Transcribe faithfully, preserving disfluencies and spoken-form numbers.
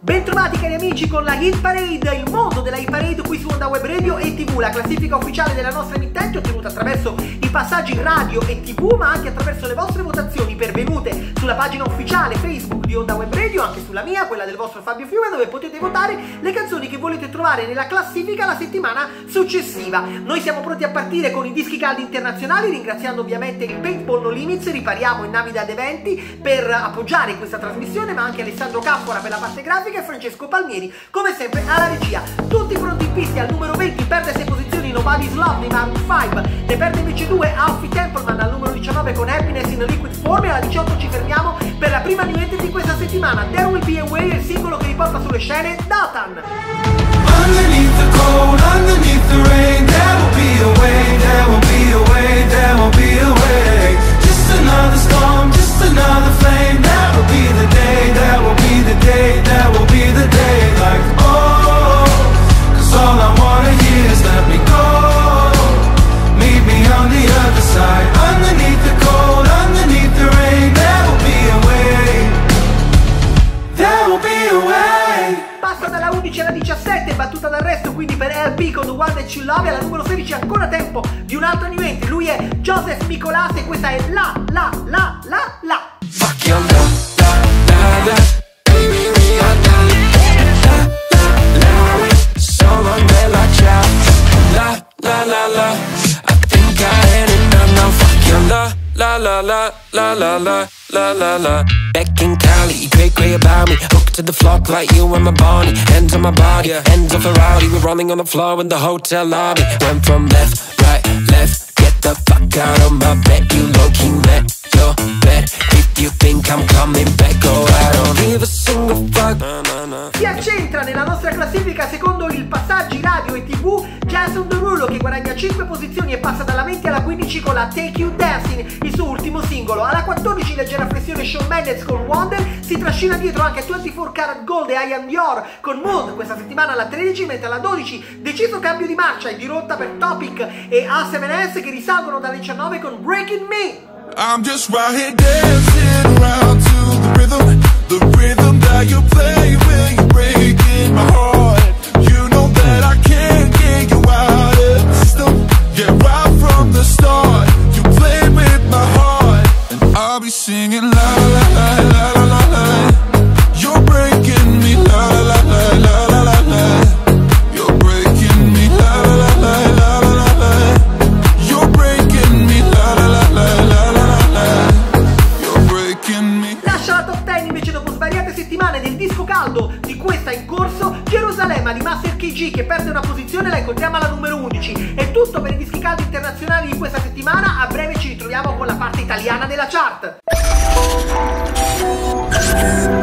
Bentrovati cari amici con la Hit Parade, il mondo della Hit Parade qui su Onda Web Radio e tivù, la classifica ufficiale della nostra emittente ottenuta attraverso i passaggi radio e tivù, ma anche attraverso le vostre votazioni pervenute sulla pagina ufficiale Facebook di Onda Web Radio, anche sulla mia, quella del vostro Fabio Fiume, dove potete votare le canzoni che volete trovare nella classifica la settimana successiva. Noi siamo pronti a partire con i dischi caldi internazionali, ringraziando ovviamente il Paintball No Limits, ripariamo in Navidad Eventi per appoggiare questa trasmissione, ma anche Alessandro Cappora per la parte grafica e Francesco Palmieri come sempre alla regia. Tutti pronti in pista. Al numero venti perde sei posizioni Nobody's Love di Maroon cinque, ne perde invece due Alfie Templeman al numero diciannove con Happiness in a Liquid Form, e alla diciotto ci fermiamo per la prima new entry di questa settimana. There Will Be a Way è il singolo che riporta sulle scene Datan. Underneath the cold, underneath the rain, there will be a way, there will be a way, there will be a way. Just another storm, just another flame, that will be the day, that will be the day, that will be the day. Like, oh, cause all I wanna hear is let me go. Meet me on the other side. Underneath the cold, underneath the rain, there will be a way, there will be a way. Passa dalla undici alla diciassette, battuta d'arresto quindi per L P con The One That You Love, e alla numero sedici ancora tempo di un altro new entry. Lui è Joseph Mikolas e questa è La La La La La. Fuck your love, la la la, baby we are done. La la la, solo nella ciao. La la la la, I think I had enough now. Fuck your love, la la la la la la la la la. Back in Cali, great great about me. Hooked to the floor like you and my body. Hands on my body, hands on Ferrari. We're rolling on the floor in the hotel lobby. Went from left, right, left. Get the fuck out of my bed. You low-key met your bed. If you think I'm coming back, go I don't give a single fuck. Si accentra nella nostra classifica secondo il passaggi radio e tivù Jason Derulo, che guadagna cinque posizioni e passa dalla venti alla quindici con la Take You Dancing, il suo ultimo singolo. Alla quattordici leggera flessione Shawn Mendes con Wonder, si trascina dietro anche ventiquattro Karat Gold e I Am Dior con Mood questa settimana alla tredici, mentre alla dodici deciso cambio di marcia e di rotta per Topic e A sette S che risalgono dalla diciannove con Breaking Me. I'm just right here dancing around to the rhythm, the rhythm that you play when you're breaking my heart. You know that I can't get you out of the system. Yeah, right from the start, you play with my heart, and I'll be singing la la la la la la la. You're breaking me la la la la la la la. You're breaking me la la la la la la la. You're breaking me la la la la la la. Lascia la top dieci invece dopo svariate settimane del disco caldo di questa in corso, Gerusalemme di Master K G, che perde una posizione, la incontriamo alla numero undici. È tutto per i dischi caldi internazionali di questa settimana, a breve ci ritroviamo con la parte italiana della chart.